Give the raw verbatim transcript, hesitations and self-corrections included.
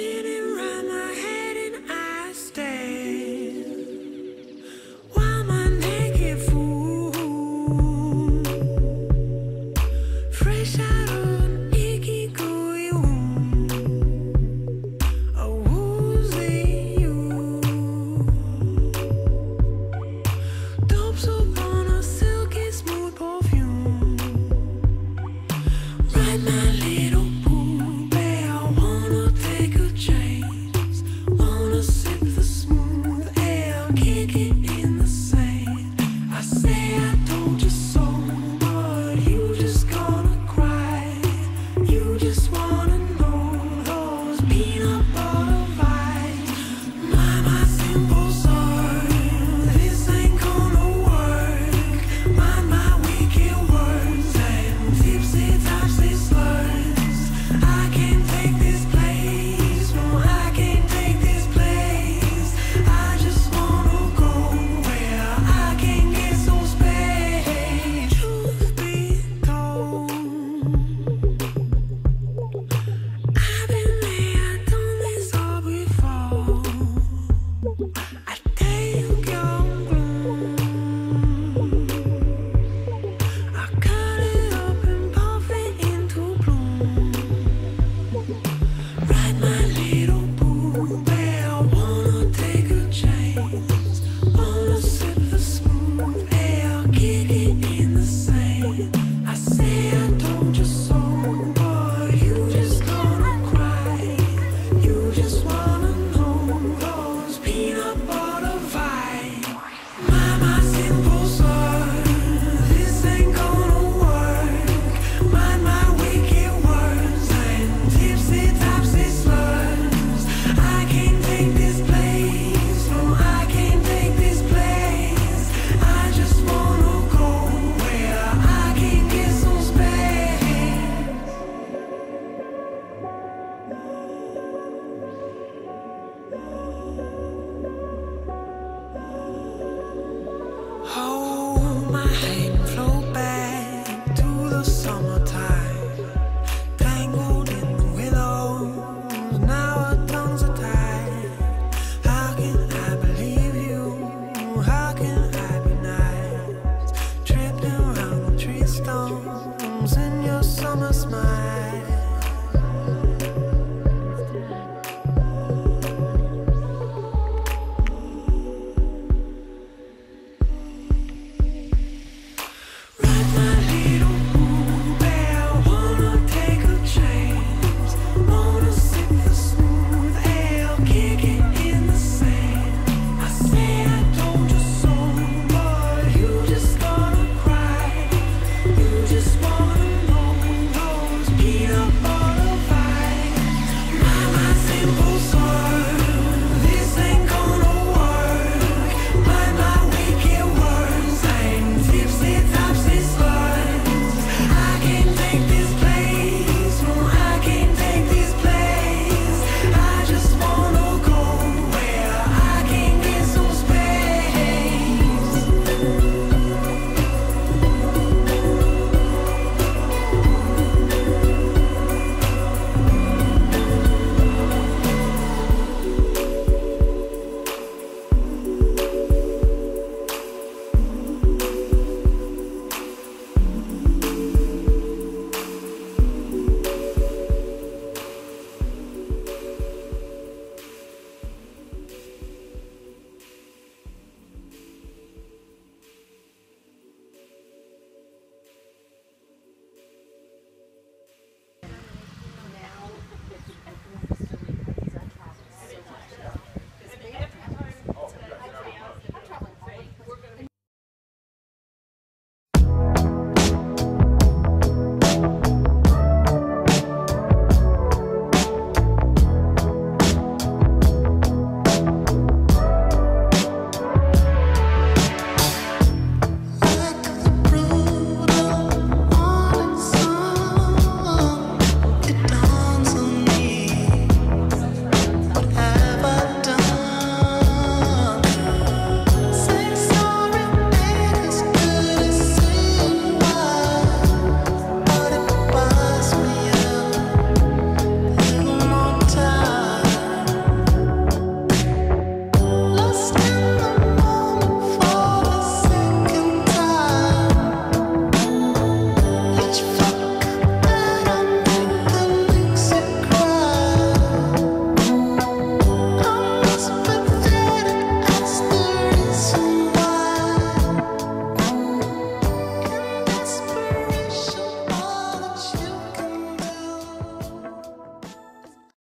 spinning round my head and I stand while my naked fool, fresh out of an icky gooey womb, a woozy you, dopes upon a silky smooth perfume, ride my little pool, babe, I wanna take a chance, wanna sip the smooth air, kick it in the sand. I say I told you so, but you just gonna cry. You just wanna know those peanut butter vibes. My, my simple soul, this ain't gonna work. Mind my wicked words and tipsy topsy slurs. I can't take this place, no, I can't take this place. I just wanna go where I can get some space. Truth be told, I've been there, done this all before. I take your gloom, I cut it up and puff it into bloom. Ride my little pool, babe, I wanna take a chance, wanna sip the smooth air, kick it in the sand. I say I told you so, but you just gonna cry. You just wanna know those peanut butter vibes. My, my simple soul, this ain't gonna work. Mind my wicked words and tipsy topsy slurs. I can't take this place, no, I can't take this place. I just wanna go where I can get some space. Hold my hand